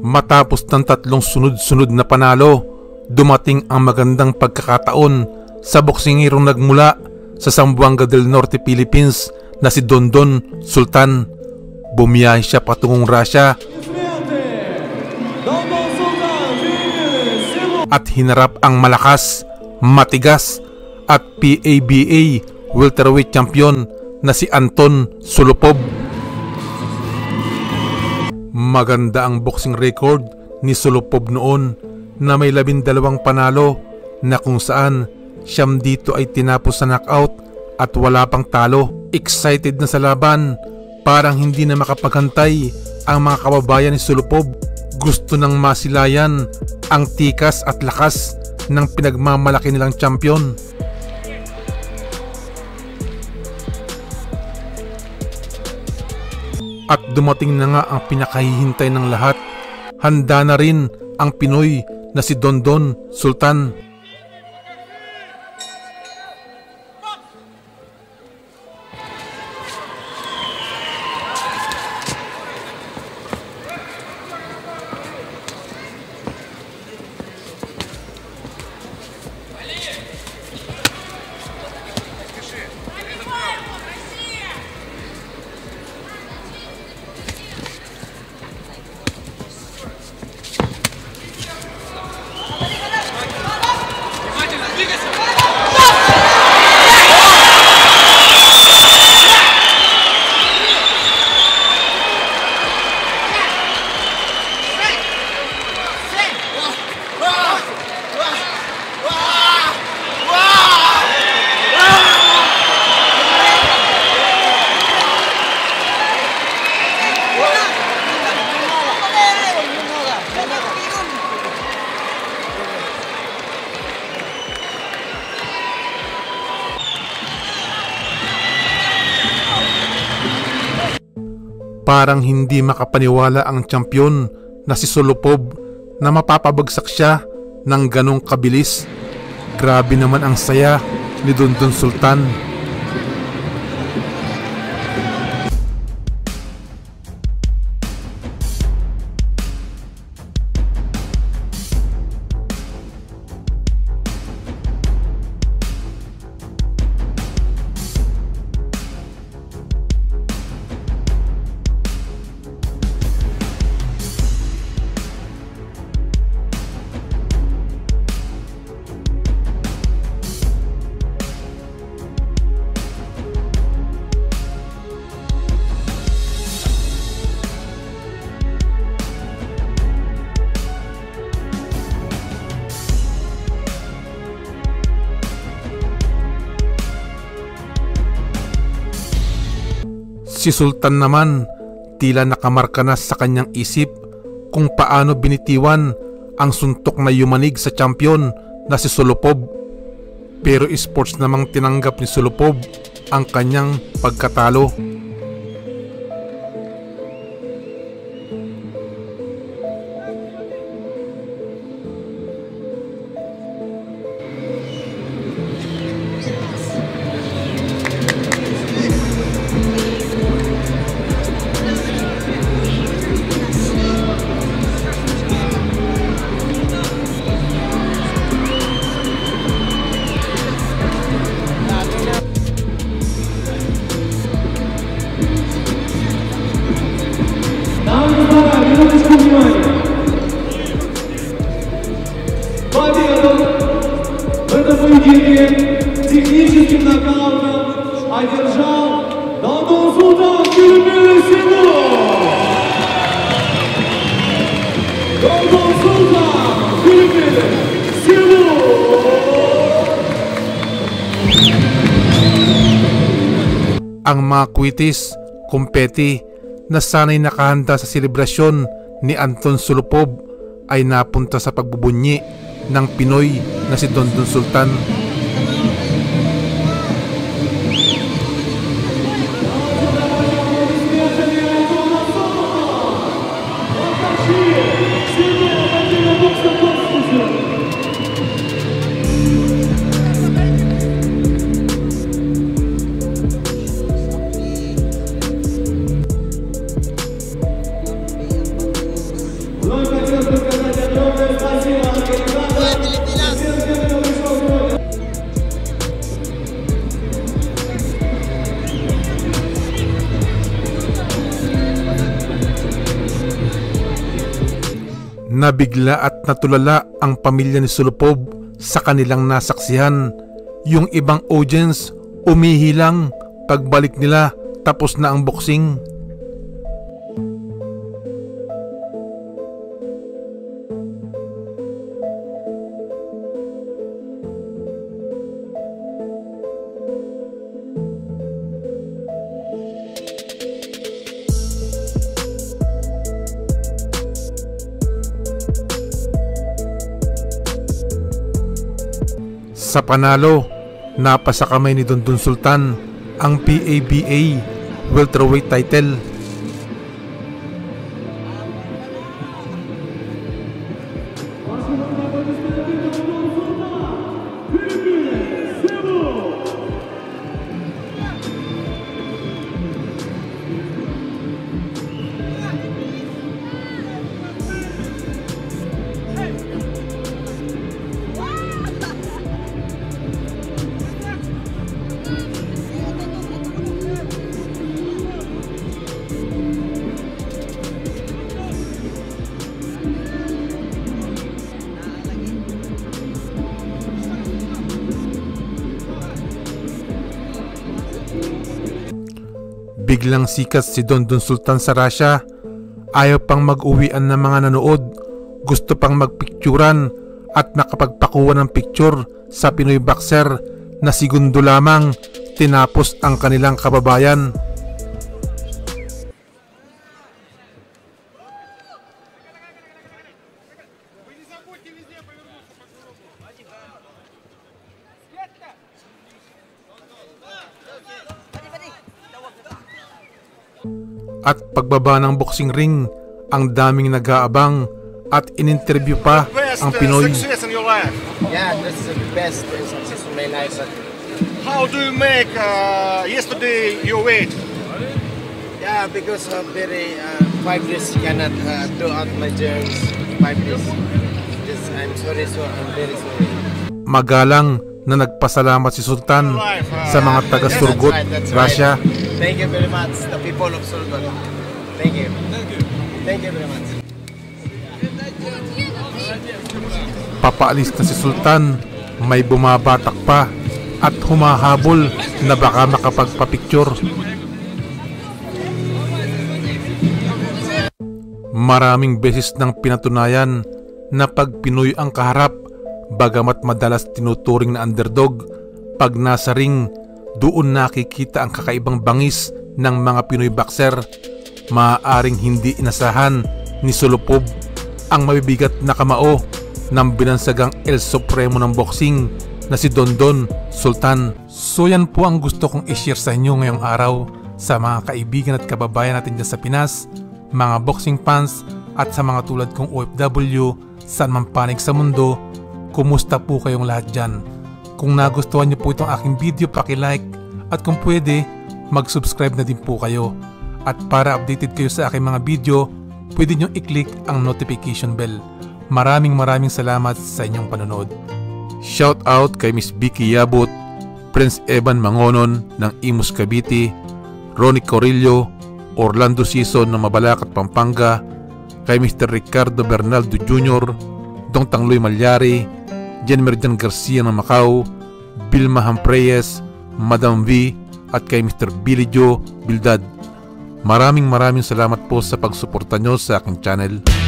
Matapos ng 3 sunod-sunod na panalo, dumating ang magandang pagkakataon sa boksingirong nagmula sa Zamboanga del Norte, Philippines na si Dondon Sultan. Bumiyahe siya patungong Russia at hinarap ang malakas, matigas at PABA welterweight champion na si Anton Sulupov. Maganda ang boxing record ni Sulupov noon na may 12 panalo na kung saan siyam dito ay tinapos sa knockout at wala pang talo. Excited na sa laban, parang hindi na makapaghantay ang mga kababayan ni Sulupov. Gusto nang masilayan ang tikas at lakas ng pinagmamalaki nilang champion. At dumating na nga ang pinakahihintay ng lahat. Handa na rin ang Pinoy na si Dondon Sultan. Parang hindi makapaniwala ang champion na si Sulupov na mapapabagsak siya ng ganong kabilis. Grabe naman ang saya ni Dondon Sultan. Si Sultan naman, tila nakamarka na sa kanyang isip kung paano binitiwan ang suntok na yumanig sa champion na si Sulupov. Pero sports namang tinanggap ni Sulupov ang kanyang pagkatalo. Техническим нокаутом одержал Дondon Sultan Philippines Cebu. Dondon Sultan Philippines Cebu. Ang mga kwitis, kumpeti na sanay nakahanda sa selebrasyon ni Anton Sulupov ay napunta sa pagbubunyi ng Pinoy na si Dondon Sultan. Look at Nabigla at natulala ang pamilya ni Solopov sa kanilang nasaksihan. Yung ibang audience umihilang pagbalik nila tapos na ang boxing. Sa panalo, napasa kamay ni Dondon Sultan ang PABA welterweight title. Biglang sikat si Dondon Sultan sa Russia. Ayaw pang mag-uwian ng mga nanood. Gusto pang magpicturan at nakapagpakuha ng picture sa Pinoy boxer na segundo lamang tinapos ang kanilang kababayan. At pagbaba ng boxing ring, ang daming nag-aabang at in-interview pa ang Pinoy. Yeah, this is the best success in my life. How do you make yesterday your weight? Yeah, because of very 5 days cannot do out my journeys. 5 days. Just, I'm sorry, so I'm very sorry. Magalang na nagpasalamat si Sultan sa mga taga-Surgut, Russia. Thank you very much, the people of Surgut. Thank you. Thank you very much. Papaalis na si Sultan, may bumabatak pa at humahabol na baka makapagpapicture. Maraming beses nang pinatunayan na pag Pinoy ang kaharap, bagamat madalas tinuturing na underdog, pag nasa ring, doon nakikita ang kakaibang bangis ng mga Pinoy boxer. Maaaring hindi inasahan ni Solopov ang mabibigat na kamao ng binansagang El Supremo ng boxing na si Dondon Sultan. So yan po ang gusto kong i-share sa inyo ngayong araw sa mga kaibigan at kababayan natin dyan sa Pinas, mga boxing fans at sa mga tulad kong OFW saan man panig sa mundo. Kumusta po kayong lahat dyan? Kung nagustuhan niyo po itong aking video, paki-like at kung pwede, mag-subscribe na din po kayo. At para updated kayo sa aking mga video, pwede nyo i-click ang notification bell. Maraming salamat sa inyong panonood. Shout out kay Miss Vicky Yabut, Prince Evan Mangonon ng Imus Cavite, Ronnie Corillo, Orlando Season ng Mabalacat, Pampanga, kay Mr. Ricardo Bernaldo Jr., Dong Tangloy Malyari, Jen Merjan Garcia ng Macau, Vilma Hampreyes, Madam V, at kay Mr. Billy Joe Bildad. Maraming salamat po sa pagsuporta nyo sa aking channel.